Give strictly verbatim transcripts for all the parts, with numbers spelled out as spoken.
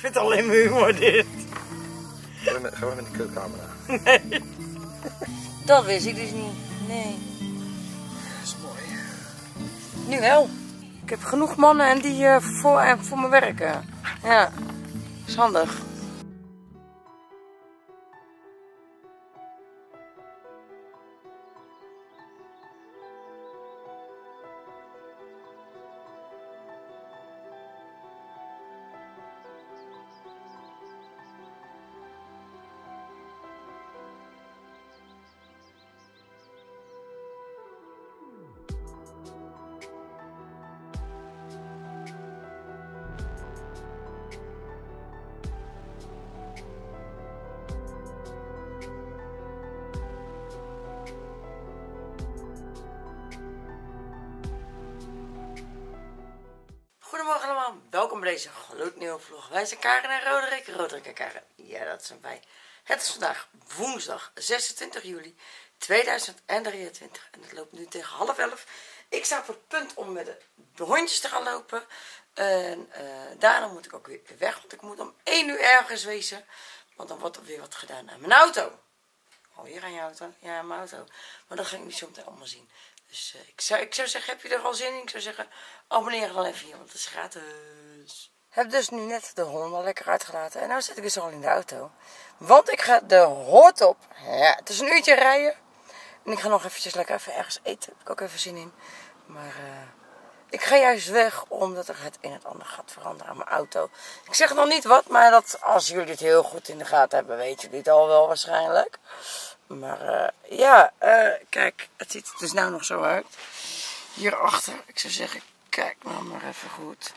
vind het alleen maar humor dit. Gaan we, gaan we met de keukenkamer aan? Nee. Dat wist ik dus niet. Nee. Dat is mooi. Nu wel. Ik heb genoeg mannen en die uh, voor, uh, voor me werken. Ja, dat is handig. Goedemorgen allemaal, welkom bij deze gloednieuwe vlog. Wij zijn Karen en Roderick, Roderick en Karen, ja dat zijn wij. Het is vandaag woensdag zesentwintig juli tweeduizend drieëntwintig en het loopt nu tegen half elf. Ik sta op het punt om met de hondjes te gaan lopen en uh, daarna moet ik ook weer weg, want ik moet om één uur ergens wezen. Want dan wordt er weer wat gedaan aan mijn auto. Oh, hier aan je auto? Ja, mijn auto. Maar dat ga ik niet zo meteen allemaal zien. Dus uh, ik, zou, ik zou zeggen, heb je er al zin in? Ik zou zeggen, abonneer dan even hier, want het is gratis. Ik heb dus nu net de honden lekker uitgelaten. En nu zit ik dus al in de auto. Want ik ga de hoort op. Ja, het is een uurtje rijden. En ik ga nog eventjes lekker even ergens eten. Heb ik ook even zin in. Maar uh, ik ga juist weg, omdat er het een en het ander gaat veranderen aan mijn auto. Ik zeg nog niet wat, maar dat, als jullie het heel goed in de gaten hebben, weten jullie het al wel waarschijnlijk. Maar uh, ja, uh, kijk, het ziet er dus nou nog zo uit. Hierachter, ik zou zeggen, kijk nou maar even goed.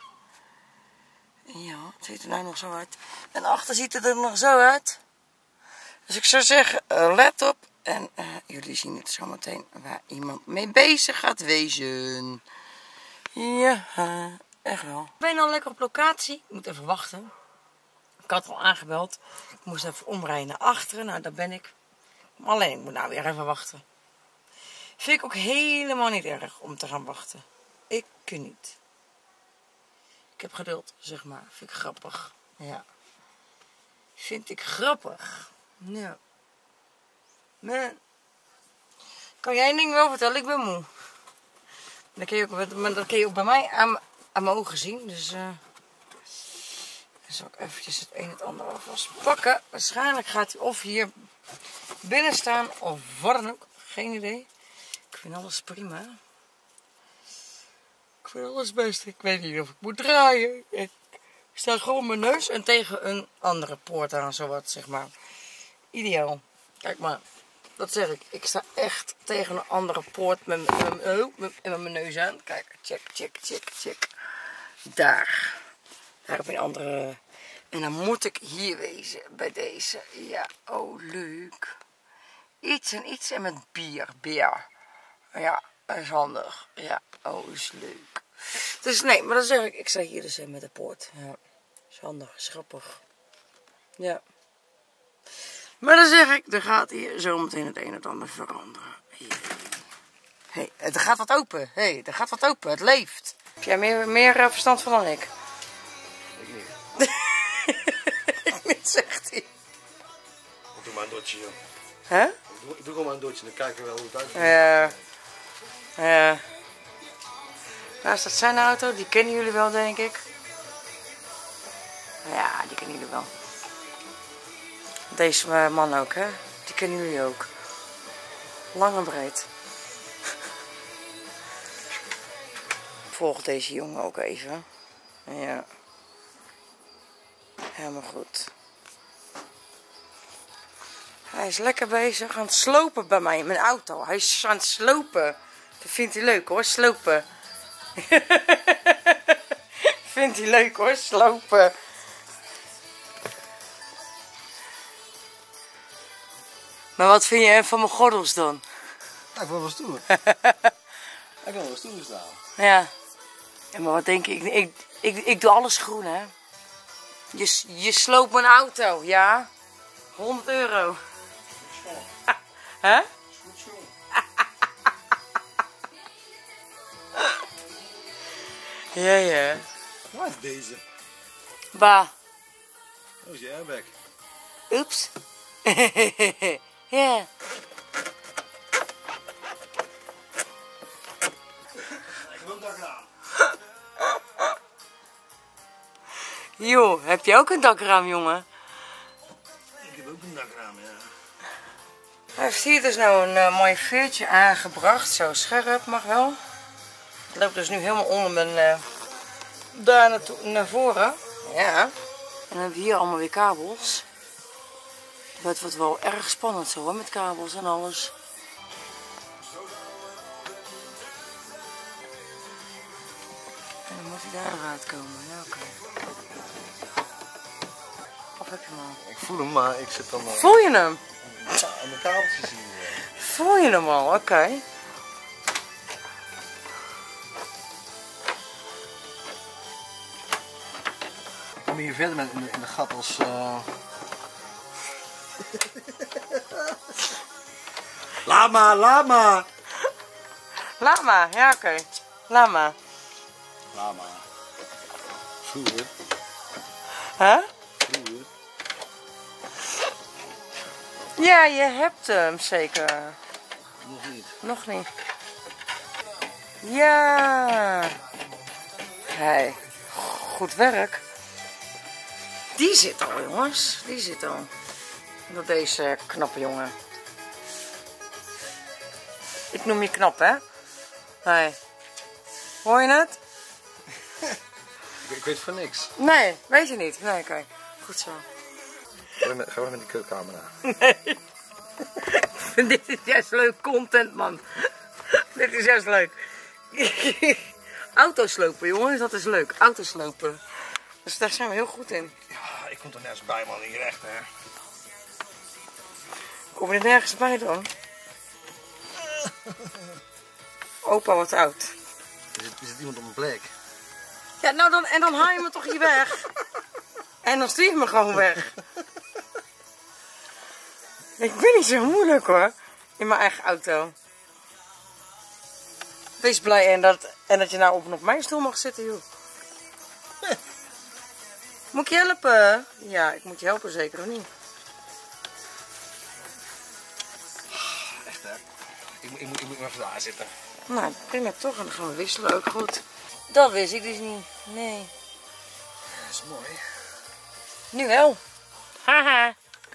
Ja, het ziet er nou nog zo uit. En achter ziet het er nog zo uit. Dus ik zou zeggen, uh, let op. En uh, jullie zien het zo meteen waar iemand mee bezig gaat wezen. Ja, uh, echt wel. Ik ben al lekker op locatie. Ik moet even wachten. Ik had al aangebeld. Ik moest even omrijden naar achteren. Nou, daar ben ik. Alleen, ik moet nou weer even wachten. Vind ik ook helemaal niet erg om te gaan wachten. Ik niet. Ik heb geduld, zeg maar. Vind ik grappig. Ja. Vind ik grappig. Ja. Man. Kan jij een ding wel vertellen? Ik ben moe. Dat kun je ook, dat kun je ook bij mij aan, aan mijn ogen zien. Dus uh, dan zal ik eventjes het een en het ander alvast pakken. Waarschijnlijk gaat hij of hier binnen staan of wat dan ook. Geen idee. Ik vind alles prima. Ik vind alles best. Ik weet niet of ik moet draaien. Ik sta gewoon mijn neus en tegen een andere poort aan, zowat, zeg maar. Ideaal. Kijk maar. Dat zeg ik. Ik sta echt tegen een andere poort met, met, met, oh, met, met mijn neus aan. Kijk. Check, check, check, check. Daar. Daar heb ik een andere. En dan moet ik hier wezen. Bij deze. Ja. Oh, leuk. Iets en iets en met bier. Bier. Ja, dat is handig. Ja, oh, is leuk. Dus nee, maar dan zeg ik, ik sta hier dus met de poort. Ja, is handig, is grappig. Ja. Maar dan zeg ik, er gaat hier zometeen het een en het ander veranderen. Hé, hey, er gaat wat open. Hé, hey, er gaat wat open. Het leeft. Heb jij meer, meer uh, verstand van dan ik? Ik niet. Ik niet, zegt hij. Doe maar een dotje, joh. Hè? Huh? Doe, doe gewoon maar een dotje, dan kijken we wel hoe het uitziet. Ja. Ja. Waar staat zijn auto? Die kennen jullie wel, denk ik. Ja, die kennen jullie wel. Deze man ook, hè? Die kennen jullie ook. Lang en breed. Volg deze jongen ook even. Ja. Helemaal goed. Hij is lekker bezig aan het slopen bij mij in mijn auto. Hij is aan het slopen. Dat vindt hij leuk hoor, slopen. Vindt hij leuk hoor, slopen. Maar wat vind je van mijn gordels dan? Ja, ik wil wel stoer. Ik wil wel stoer staan. Ja. Ja, maar wat denk je? Ik, ik, ik, ik doe alles groen hè. Je, je sloopt mijn auto, ja. honderd euro. Hè? Ja, ja. Wat is deze? Bah. Dat is je airbag. Oeps. Ja. Ik heb ook dakraam. Joh, heb je ook een dakraam, jongen? Ik heb ook een dakraam, ja. Hij heeft hier dus nou een uh, mooi veertje aangebracht. Zo scherp, mag wel. Het loopt dus nu helemaal onder mijn... Uh, daar naartoe, naar voren. Ja. En dan hebben we hier allemaal weer kabels. Het wordt wel erg spannend zo, hoor, met kabels en alles. En dan moet hij daar eruit komen. Ja, oké. Okay. Of heb je hem al? Ik voel hem, maar ik zit dan... Uh, Voel je hem? Ja, aan de kabeltjes hier. Voel je hem al? Oké. Okay. Ik kom hier verder met in de, in de gat als... Uh... laat maar, laat maar! Laat maar, ja oké. Okay. Laat maar. Laat maar. Vroeger. Huh? Vroeger. Ja, je hebt hem zeker. Nog niet. Nog niet. Ja. Hey. Goed werk. Die zit al, jongens. Die zit al. Dat deze knappe jongen. Ik noem je knap, hè? Hey. Hoor je het? Ik, ik weet van niks. Nee, weet je niet. Nee, kijk. Goed zo. Gaan we, gaan we met die kutcamera? Nee. Dit is juist leuk content, man. Dit is juist leuk. Auto's lopen, jongens. Dat is leuk. Auto's lopen. Dus daar zijn we heel goed in. Ja, ik kom er nergens bij, man. Hier echt, hè. Kom je er nergens bij dan? Opa wordt oud. Er zit, er zit iemand op mijn plek. Ja, nou dan, en dan haal je me toch hier weg. En dan stuur je me gewoon weg. Ik ben niet zo moeilijk, hoor. In mijn eigen auto. Wees blij en dat, en dat je nou op, op mijn stoel mag zitten, joh. Moet ik je helpen? Ja, ik moet je helpen, zeker of niet? Echt, hè? Ik, ik, moet, ik moet even daar zitten. Nou, prima toch. En dan gaan we wisselen, ook goed. Dat wist ik dus niet. Nee. Dat is mooi. Nu wel. Haha.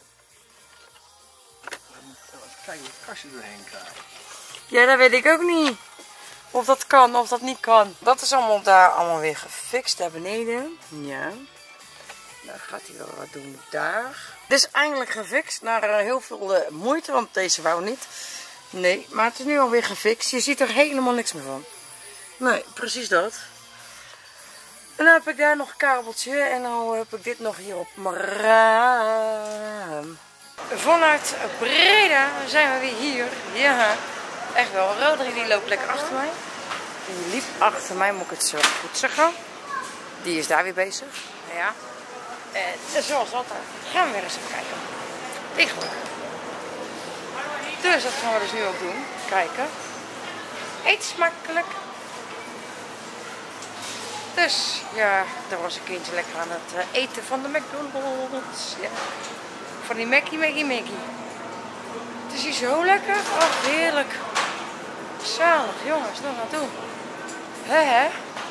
Even kijken of het kastje doorheen krijgt. Ja, dat weet ik ook niet. Of dat kan, of dat niet kan. Dat is allemaal daar allemaal weer gefixt, daar beneden. Ja. Dan gaat hij wel wat doen daar. Dit is eindelijk gefixt. Na uh, heel veel uh, moeite, want deze wou niet. Nee, maar het is nu alweer gefixt. Je ziet er helemaal niks meer van. Nee, precies dat. En dan heb ik daar nog een kabeltje. En dan heb ik dit nog hier op mijn raam. Vanuit Breda zijn we weer hier. Ja, echt wel. Roderick die loopt lekker achter mij. Die liep achter mij, moet ik het zo goed zeggen. Die is daar weer bezig. Ja. En zoals altijd gaan we weer eens even kijken. Eigenlijk. Dus dat gaan we dus nu ook doen. Kijken. Eet smakelijk. Dus ja, er was een kindje lekker aan het uh, eten van de McDonald's. Ja. Van die Mackie, Mackie, Mackie. Het is hier zo lekker. Oh, heerlijk. Zalig, jongens, nog naartoe. Hè, hè?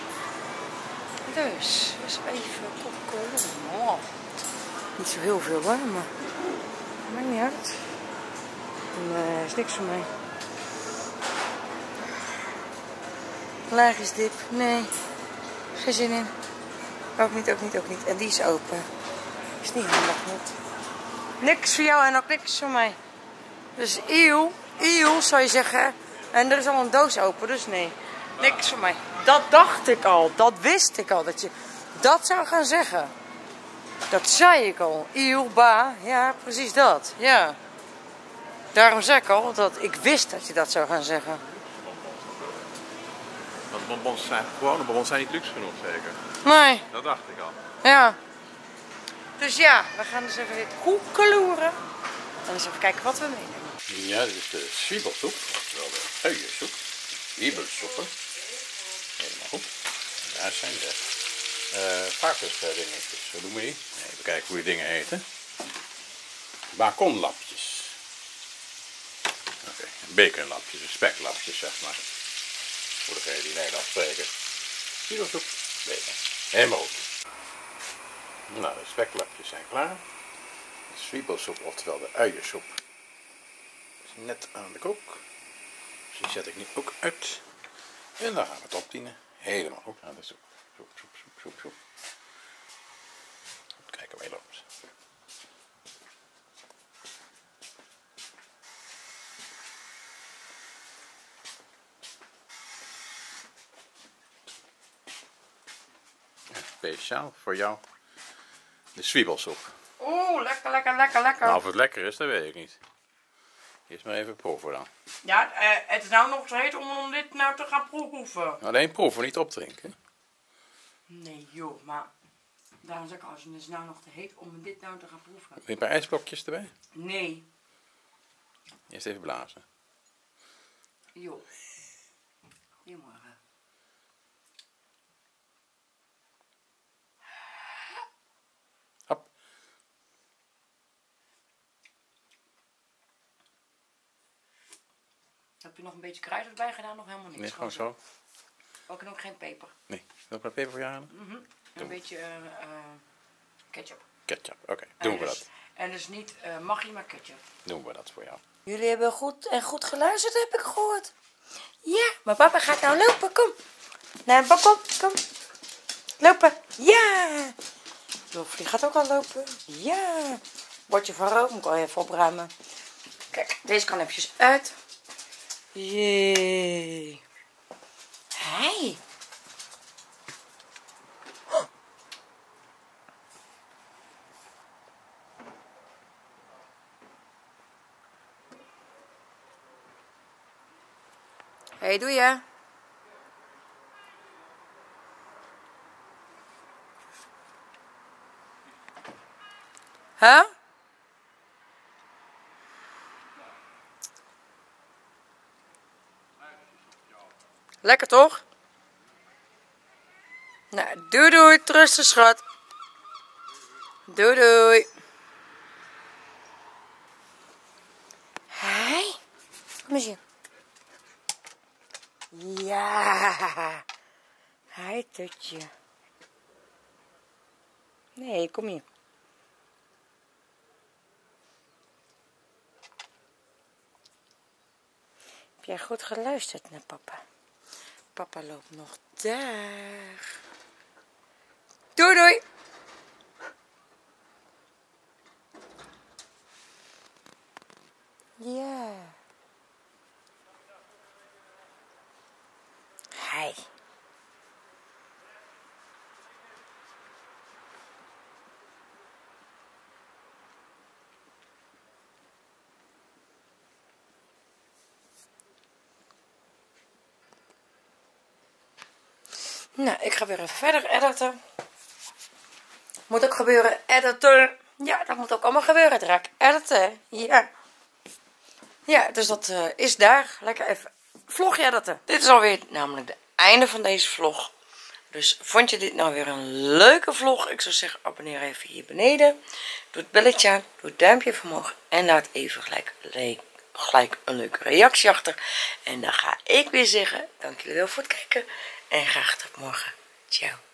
Dus, dus even popcorn. Oh. Niet zo heel veel hoor, maar maakt niet uit. Nee, is niks voor mij. Laagjesdip, nee. Geen zin in. Ook niet, ook niet, ook niet. En die is open. Is niet handig, niet. Niks voor jou en ook niks voor mij. Dus eeuw, eeuw zou je zeggen. En er is al een doos open, dus nee. Niks voor mij. Dat dacht ik al. Dat wist ik al. Dat je dat zou gaan zeggen. Dat zei ik al. Eeuw, ba. Ja, precies dat. Ja. Daarom zei ik al dat ik wist dat je dat zou gaan zeggen. Want bonbons zijn gewone bonbons zijn niet luxe genoeg, zeker? Nee. Dat dacht ik al. Ja. Dus ja, we gaan dus even weer koekeloeren. En eens even kijken wat we meenemen. Ja, dit is de zwiebelsoep, oftewel de uiensoep. Zwiebelsoepen. Helemaal goed. Daar zijn de uh, varkensdingetjes, hoe noemen we die? Nee, Even kijken hoe die dingen heten. Baconlapjes. Oké, okay. Baconlapjes, speklapjes zeg maar. Voor degenen die Nederlands spreken. Zwiebelsoep, bacon. Helemaal goed. Nou, de speklapjes zijn klaar. De zwiebelsoep, oftewel de uiensoep, is net aan de kook. Dus die zet ik nu ook uit. En dan gaan we het opdienen. Helemaal goed aan de soep. Soep, soep, soep, soep, soep. Even kijken waar je loopt. Speciaal voor jou de zwiebelsoep. Oeh, lekker, lekker, lekker, lekker. Nou, of het lekker is, dat weet ik niet. Eerst maar even proeven dan. Ja, uh, het is nou nog te heet om, om dit nou te gaan proeven. Alleen proeven, niet opdrinken. Nee joh, maar daarom zeg ik als het is nou nog te heet om dit nou te gaan proeven. Wil je een paar ijsblokjes erbij? Nee. Eerst even blazen. Joh. Goedemorgen. Hop. Heb je nog een beetje kruid erbij gedaan? Nog helemaal niks. Nee, gewoon zo. Ook en ook geen peper. Nee, wil ik wat peper voor je halen? Mm-hmm. Een beetje uh, uh, ketchup. Ketchup, oké. Okay. Doen we dus, dat. En dus niet uh, maggi, maar ketchup. Doen we dat voor jou. Jullie hebben goed en goed geluisterd, heb ik gehoord. Ja, maar papa gaat nou lopen, kom. Naar het balkon, kom. Lopen, ja. Dolfie gaat ook al lopen. Ja. Bordje van rook, moet ik al even opruimen. Kijk, deze kan eventjes uit. Jee. Hey. Oh. Hey, doe je? Huh? Lekker toch? Nou, doei doei, trusten schat. Doei doei. Hi. Kom eens hier. Ja. Hi, tutje. Nee, kom hier. Heb jij goed geluisterd naar papa? Papa loopt nog daar. Doei doei. Ja. Hi. Nou, ik ga weer even verder editen. Moet ook gebeuren, editen. Ja, dat moet ook allemaal gebeuren, draak. Editen, ja. Ja, dus dat uh, is daar. Lekker even vlogje editen. Dit is alweer namelijk het einde van deze vlog. Dus vond je dit nou weer een leuke vlog? Ik zou zeggen, abonneer even hier beneden. Doe het belletje aan, doe het duimpje omhoog. En laat even gelijk, gelijk een leuke reactie achter. En dan ga ik weer zeggen, dank jullie wel voor het kijken. En graag tot morgen. Ciao.